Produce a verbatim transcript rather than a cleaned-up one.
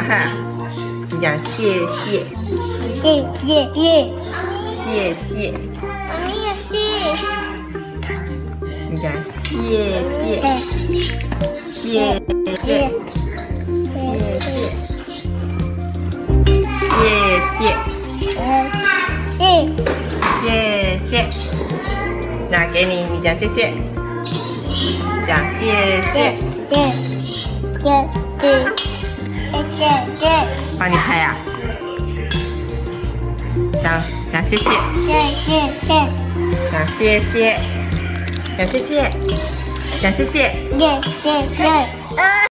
哈，你讲谢谢， 谢谢谢谢谢， 妈咪也谢你讲谢谢，谢谢，谢谢，谢谢， 谢谢谢，那给你，你讲谢谢，讲谢谢， 谢谢谢谢谢帮你拍啊，讲讲谢谢， 谢谢谢讲谢谢，讲谢谢，讲谢谢。 谢谢谢。